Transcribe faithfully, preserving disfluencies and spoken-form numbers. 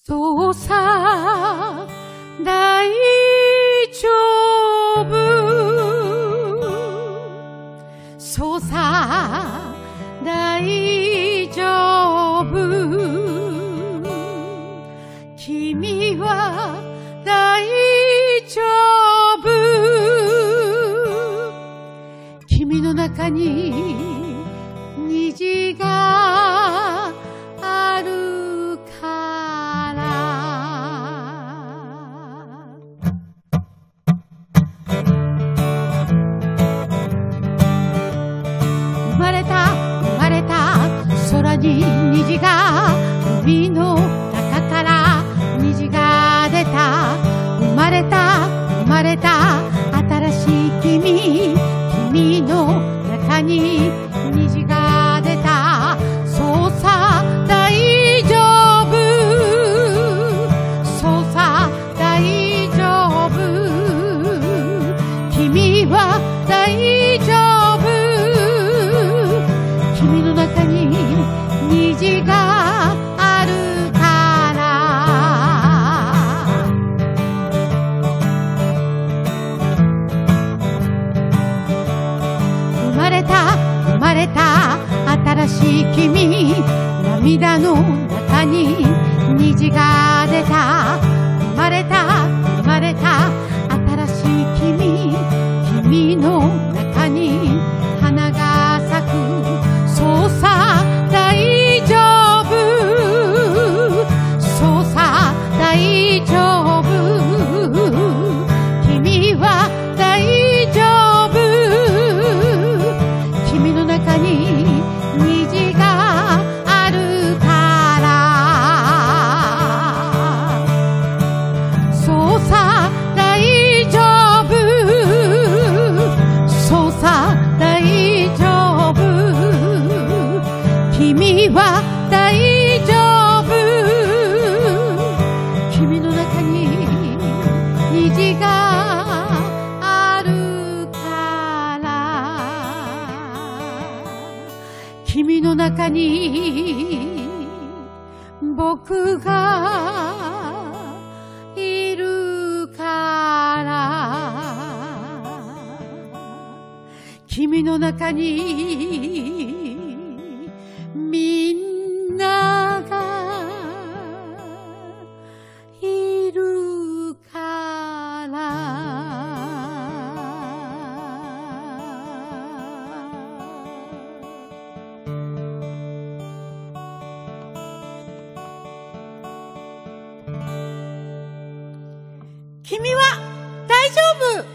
そうさ大丈夫、そうさ大丈夫、君は大丈夫、君の中に虹があるから生まれた生まれた空に虹が、海の中から虹が出た、生まれた生まれた新しい君、君の中に虹が出た、そうさ大丈夫、そうさ大丈夫、君は大丈夫、君の中に虹があるから生まれた生まれた新しい君、涙の中に虹が出た、生まれた生まれた新しい君、君の中に花が咲く、そうさ大丈夫、そうさ大丈夫、君は大丈夫、君の中に虹があるから、そうさ大丈夫、そうさ大丈夫、君は大丈夫、君の中に虹があるから、君の中に僕がいるから、君の中にみんながいるから、君は大丈夫。